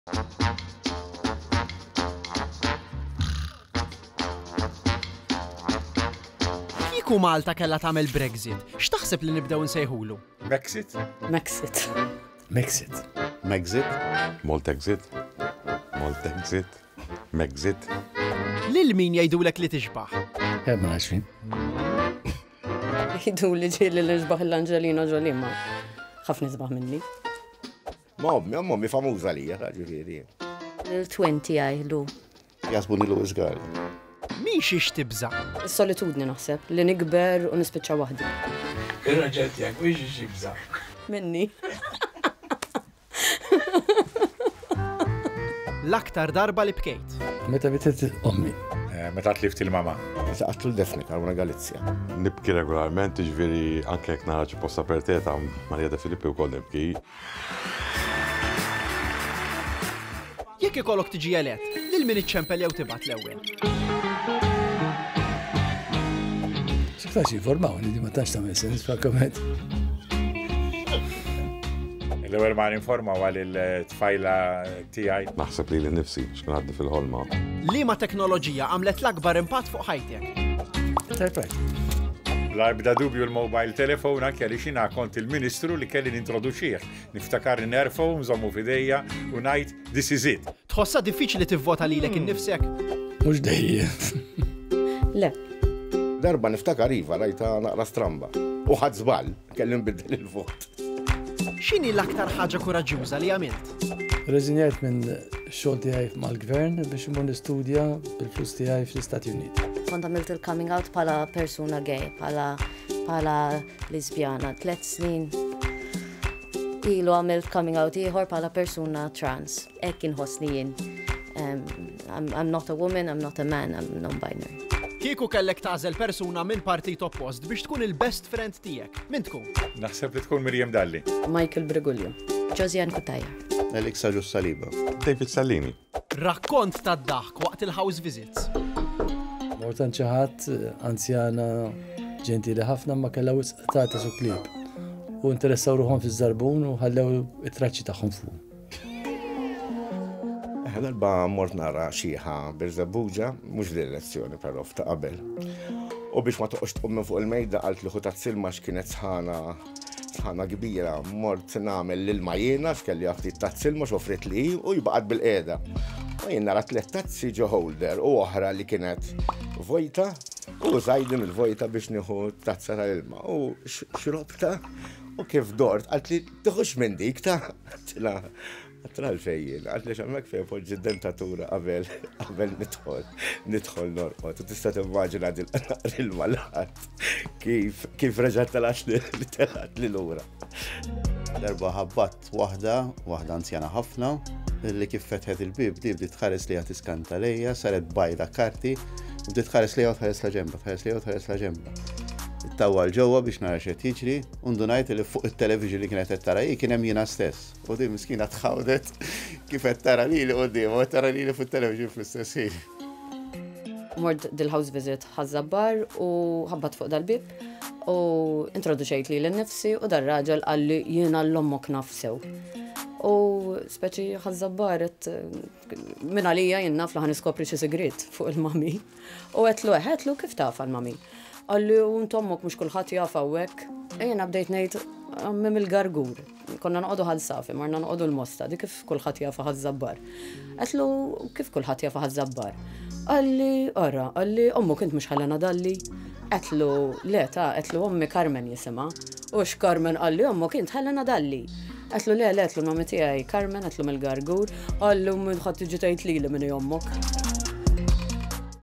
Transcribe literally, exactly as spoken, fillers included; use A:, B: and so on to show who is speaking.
A: Kieku Malta kellha tagħmel Brexit, x'taħseb li nibdew nsejħulu?
B: Brexit?
C: Mexit.
B: Mexit.
D: Mexit. Maltexit. Maltexit. Mexit.
A: Lil min jgħidulek li tixbaħ?
B: Hebna għaxfin.
C: Jgħidu li ġili li ġbaħ l-Angelina Jolie ma ħafna żbaħ minni.
E: Ma ommi, ommi famuża li ġifieri.
C: Il-twenty għajlu.
E: Jasbuni Lewis Gall.
A: Min xiex tibża?
C: Is-solitudni naħseb li nikber u nispiċċa waħdi.
B: Ir-raġel tiegħek mhux xi jibża.
C: Minni.
A: L-aktar darba li bkejt.
B: Meta bitet ommi? Meta tlift il-mama.
E: Meta qatlu l-Defnika, una Galizja.
D: Nibki regolarment, ġifieri anke jekk nara xi posta perteta Marija De Filippi wkoll nibki.
A: Jekk ikollok tiġi elett, lil min iċċempel jew tibgħat l-ewwel.
B: X'tax jinformawni di ma tantx tagħmel sens frankament. L-ewwel ma ninformaw għal il-tfajla tiegħi.
D: Naħseb li l-nifsi x'kien għaddi fil-ħolma.
A: Liema teknoloġija għamlet l-akbar impatt fuq ħajtek?
B: Tajpek. L-arbda dubju l-mobile telefon anke li xina kont il-Ministru li kelli nintroduċih. Niftakar nerfu, nżommu fidejja u ngħid this is it.
A: Tħossha diffiċli tivvota lilek innifsek?
B: Mhux dejja.
C: Le.
E: Darba niftakar iva rajta naqra stramba. U ħadd żball, kelli nbiddel il-vot.
A: X'inhi l-aktar ħaġa kuraġġjuża li għamilt?
B: Reżinjajt minn xogħol tiegħi mal-gvern biex imur nistudja bil-flus tiegħi fl-Istati Uniti.
C: Kont għamilt il-coming out pala persuna gay, pala pala lesbjana, tlet snin. Ilu għamilt coming out ieħor pala persuna trans. Hekk inħossni jien. Um, I'm, I'm not a woman, I'm not a man, I'm non-binary.
A: Kieku kellek tażel persuna minn partit oppost biex tkun il-best friend tiegħek. Min tkun?
B: Naħseb li tkun Mirjam Dalli.
C: Michael Brigulio. Josiane Kutaja.
E: Eliksa Ġussaliba.
D: David Sallini.
A: Rakkont tad-daħk waqt il-house visits.
B: Mortan ċaħat anzjana ġentili ħafna ma kellha wisq tagħti su klib. U interessaw ruħhom fiż-żarbun u ħallew it-traċċi tagħhom fuq.
E: Darba mort nara xieħa Birżebbuġa, mhux l-elezzjoni però ta' qabel. U biex ma toqgħodx tqum fuq il-mejda qalt li ħutat silma x'kienet sħana sħana kbira, mort nagħmel l-ilma jiena x'kelli ftit ta' silma x'offrit li u jibqgħod bil-qiegħda. U jien nara tliet tazzi ġo holder u oħra li kienet vojta u żajdin il-vojta biex nieħu tazza tal-ilma. U xrobta u kif dort qalt li tieħux minn dik ta' Għattra l-fejjien, għat li xammek fej poġġi dentatura qabel, qabel nidħol, nidħol norqot. U tista' timmaġina il-malħat kif kif reġgħet talax li telat li lura.
F: Darba ħabbat waħda, waħda anzjana ħafna, li kif fetħet il-bib di bdiet tħares li għat iskanta lejja, saret bajda karti, u bdiet tħares li għat tħares la ġemba, tħares li għat tħares la ġemba. Tawwa l-ġewwa biex nara x'qed jiġri, u ndunajt li fuq it-television li kienet qed tara hi kien hemm jiena stess. U di miskina tħawdet kif qed tara lili quddiem u qed tara lili fuq-television fl-istess ħin.
C: Mort dil-house visit ħażabbar u ħabbat fuq dal-bib u introduċejt li l-nifsi u dar-raġel qal li jiena l-ommok nafsew. U speċi ħażabbaret minn għalija jien naf li ħaniskopri xi sigriet fuq il-mami. U għetlu għetlu kif taf għal-mami. Għalli u ntommok mux kullħat jaf għawek, ejna bdejt nejt għammim il-gargur. Konna nqodu ħal-safi, marna nqodu l-mosta, di kif kullħat jaf ħal-zabbar. Għetlu kif kullħat jaf ħal-zabbar. Għalli, orra, għalli, ommu kint mux ħallana dalli. Għetlu, le ta, għetlu ommi Carmen jisima. Ux Carmen għalli, ommu kint ħallana dalli. Għetlu le, le, għetlu mammi tijaj Carmen, għetlu mill-gargur. Għallu minn ħat tiġi tajt li li minni ommok.